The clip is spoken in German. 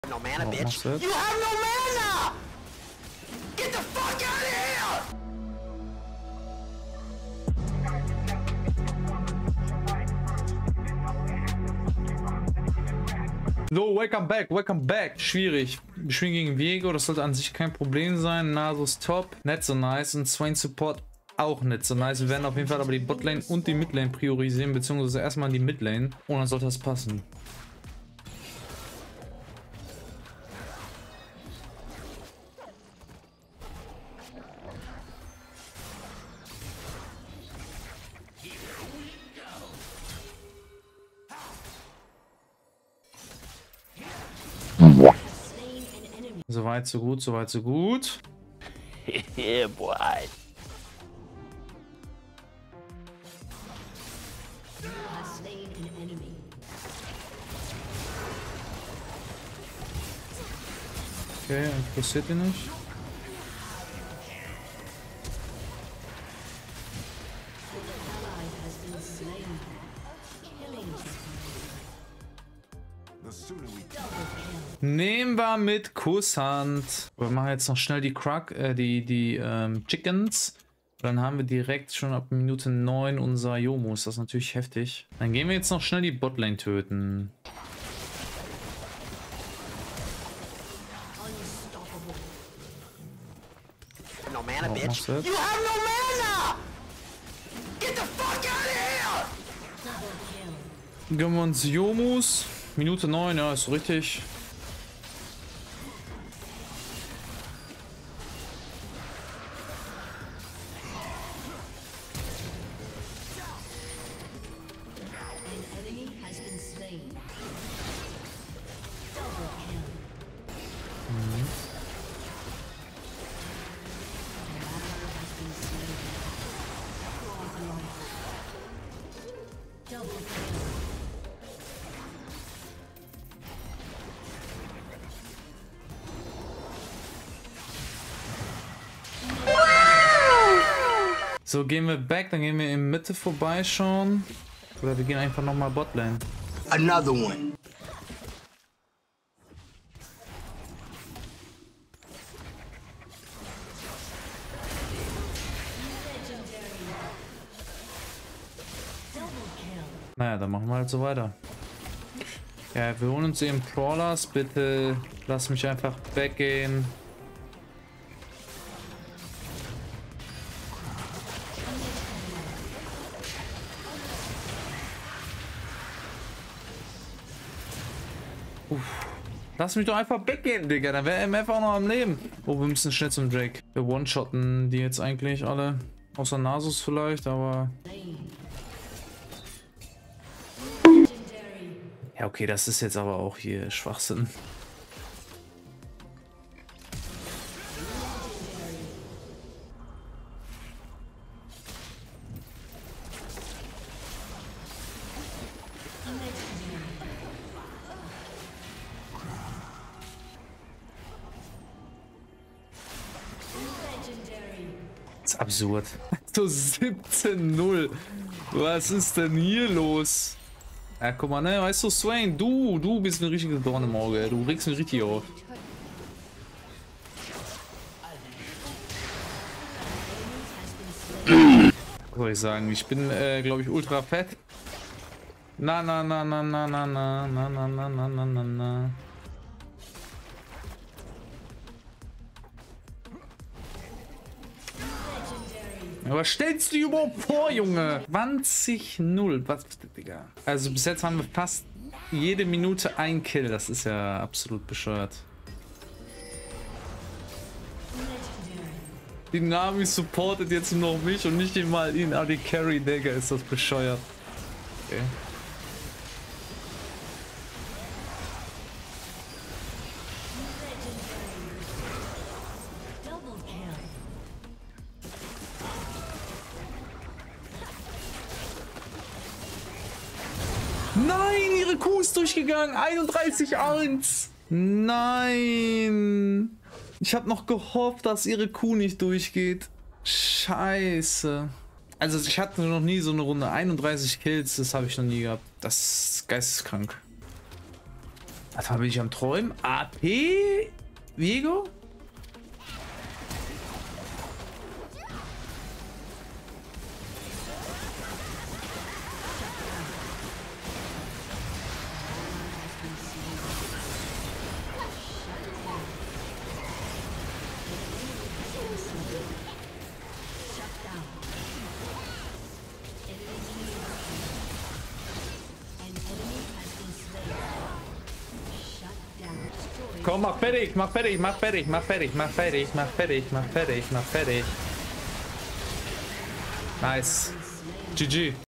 No mana, Oh, bitch. was You have no mana! Get the fuck out of here! So, welcome back. Schwierig. Wir spielen gegen Viego, das sollte an sich kein Problem sein. Nasus top, nicht so nice. Und Swain Support auch nicht so nice. Wir werden auf jeden Fall aber die Botlane und die Midlane priorisieren, beziehungsweise erstmal die Midlane. Und dann sollte das passen. Soweit, so gut, soweit, so gut. Yeah, boy. Okay, interessiert ihn nicht. Nehmen wir mit Kusshand. Wir machen jetzt noch schnell die Chickens. Dann haben wir direkt schon ab Minute 9 unser Yomus. Das ist natürlich heftig. Dann gehen wir jetzt noch schnell die Botlane töten. No mana, Oh, bitch. was You have no mana! Get the fuck out of here! Gönnen wir uns Yomus. Minute 9, ja, ist richtig. So, gehen wir back, dann gehen wir in Mitte vorbeischauen. Oder wir gehen einfach nochmal Botlane. Another one. Naja, dann machen wir halt so weiter. Ja, wir holen uns eben Brawlers. Bitte lass mich einfach weggehen. Lass mich doch einfach weggehen, Digga. Dann wäre MF auch noch am Leben. Oh, wir müssen schnell zum Drake. Wir one-shotten die jetzt eigentlich alle. Außer Nasus vielleicht, aber... Ja, okay, das ist jetzt aber auch hier Schwachsinn. Das ist absurd. So 17-0. Was ist denn hier los? Ja, guck mal, ne? Weißt du, Swain, du bist ein richtiger Dorn im Auge. Du regst mich richtig auf. Was soll ich sagen? Ich bin, glaube ich, ultra fett. Na. Aber stellst du dir überhaupt vor, Junge? 20-0. Was, Digga? Also bis jetzt haben wir fast jede Minute ein Kill. Das ist ja absolut bescheuert. Die Nami supportet jetzt nur noch mich und nicht mal ihn. AD Carry, Digga, ist das bescheuert. Okay. Nein, ihre Kuh ist durchgegangen. 31-1. Nein. Ich habe noch gehofft, dass ihre Kuh nicht durchgeht. Scheiße. Also ich hatte noch nie so eine Runde. 31 Kills, das habe ich noch nie gehabt. Das ist geisteskrank. Was bin ich am Träumen? AP? Viego? Komm, mach fertig, mach fertig, mach fertig, mach fertig, mach fertig, mach fertig, mach fertig, mach fertig. Nice. GG.